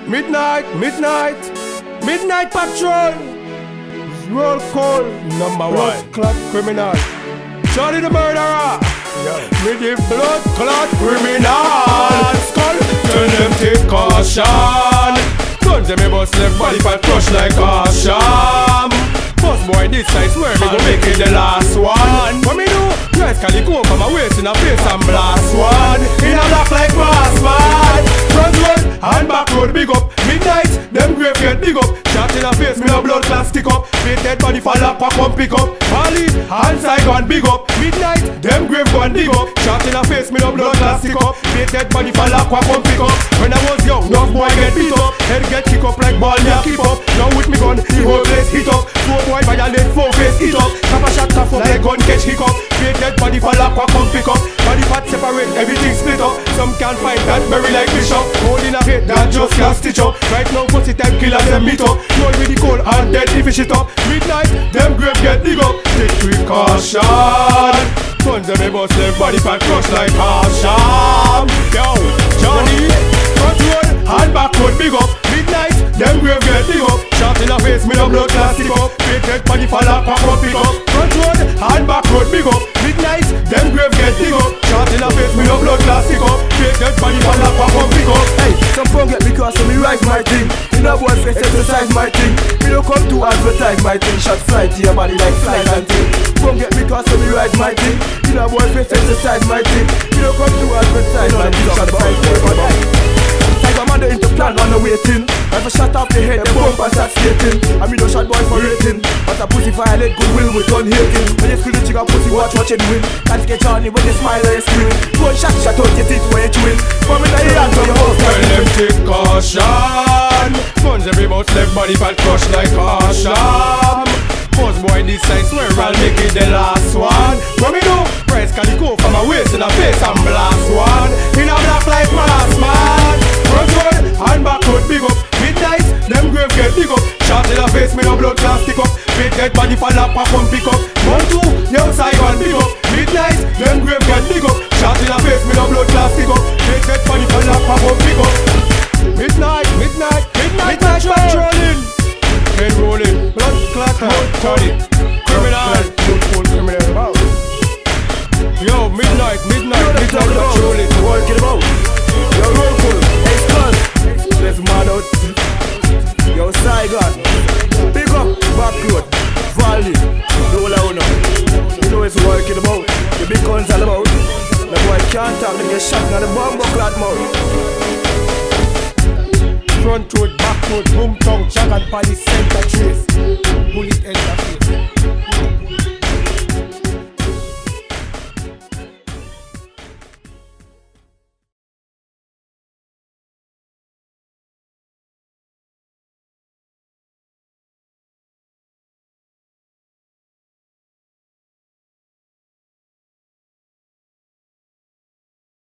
Midnight patrol. Roll call number one. Blood clot criminal. Charlie the murderer. With the blood clot criminal. Skull. Tell them take caution. Guns them a bust left body for crush like a sham. Boss boy this I swear me gon' make it the last one. What me do? Dress calico from my waist in a face and blast one. In a black like brass man. Front road and back road big up. Midnight, them grave get big up. Shot in a face, me no blood class stick up. Beat dead body fall up, pop up, pick up. Holly, and side one big up. Midnight, them grave one dig up. Shot in a face, me no blood class stick up. Beat dead body fall up, pop up, pick up. When I was young, no boy get beat up. Head get kick up like ball, me a keep up. Now with me gun, the whole place hit up. Four boy violate, four face hit up. Cap a shot, cap up, like gun catch hiccup. Beat dead body fall up, pop up, pick up. Body fat separate, everything split up. Some can't find that berry like Bishop. Holding a head that just can't stitch up. Right now pussy type killers them meet up. Roll with the cold and dead if it shit up. Midnight, them grave get dig up. Take precaution. Guns them a bust them body fat crush like a sham. Yo, Johnny, front road and back road big up. Midnight, them grave get dig up. Shot in a face, me no blood class stick up. Big dead body fall up, pop up, pick up. Front road and back road big up. Midnight, them grave get dig up. Shot in a face, me no blood class stick up. Big dead body fall up, pop up, pick up. Hey, some forget me cause so me write my thing. In a boy face exercise my thing. Me don't come to advertise my thing. Shot fly to your body like flies and thing. Forget me cause so me write my thing. In a boy face exercise my thing. Me don't come to advertise my thing. Shot fly to your body. Tiger man they into plan on the waiting. If I shot off the head, them bump and start skating. I mean no shot boy for rating. But a pussy violate goodwill with done hating. When you screw the trigger pussy watch it win. Can't get Johnny when you smile or you scream. Go shot out your teeth when you chewing. For me the hand on your house. Tell them take caution. Guns every bout left body fat crush like a sham. Boss boy this I swear I'll make it the last one. What me do? Press calico from my waist in a face and blast one. In a black like brass man. Front road and back road big up. Midnight, them grave get big up. Shot in a face, me no blood class stick up. Big dead body fall up, pop up, pick up. 1, 2, the outside one big up. Midnight, them grave get big up. Shot in a face, me no blood class stick up. Big dead body fall up, pop up, pick up. Midnight patrolling. Head rolling, blood clot, Johnny, criminal, criminal. Yo, midnight patrolling. Work it out. Yo, roll full. Hey, skull. Let's mad out. Yo, Saigon. Big up, back road. Valley. Roll out now. You know it's working about. The big guns all about. The boy can't talk, them get shot in the bomb clot mouth. Front road, back road, boom tongue, jag and pally center trace. Bullet interface.